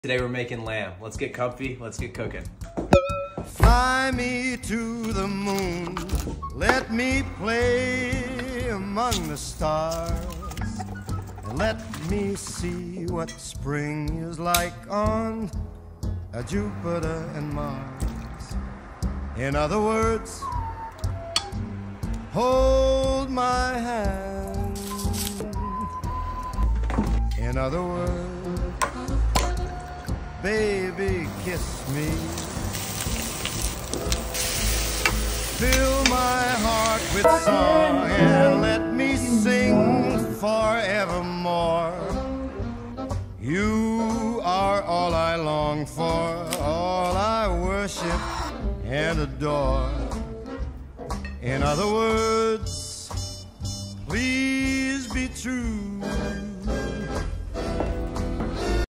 Today we're making lamb. Let's get comfy, let's get cooking. Fly me to the moon, let me play among the stars, and let me see what spring is like on Jupiter and Mars. In other words, hold my hand. In other words, baby, kiss me. Fill my heart with song and let me sing forevermore. You are all I long for, all I worship and adore. In other words, please be true.